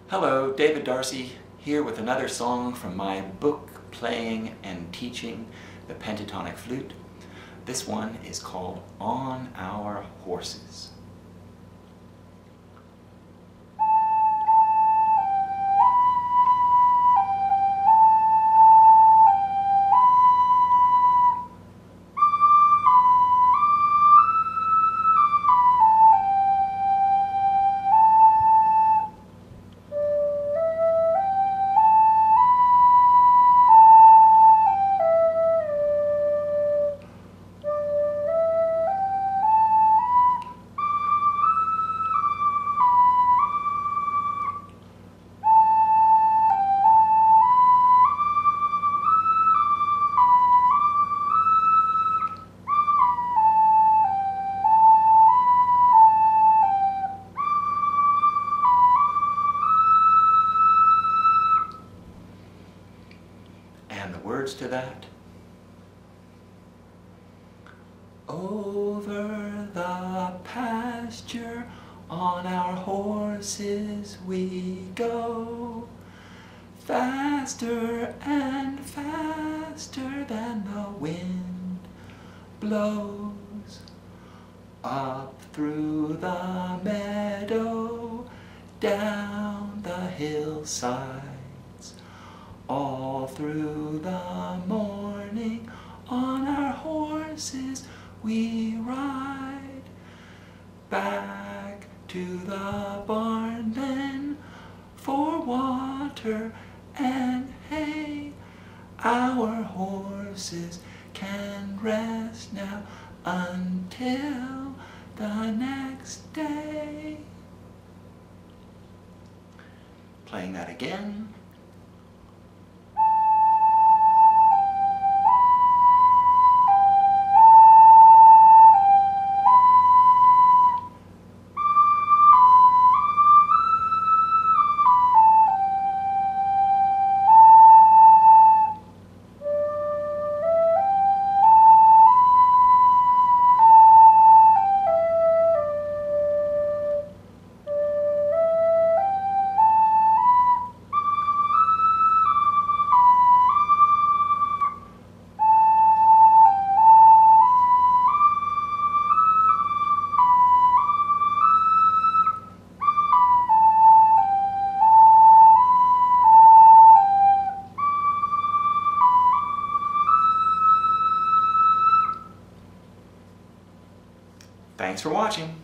Hello, David Darcy here with another song from my book, Playing and Teaching the Pentatonic Flute. This one is called On Our Horses. And the words to that: over the pasture on our horses we go, faster and faster than the wind blows, up through the meadow, down the hillsides, all through the morning on our horses we ride, back to the barn then for water and hay. Our horses can rest now until the next day. Playing that again. Thanks for watching.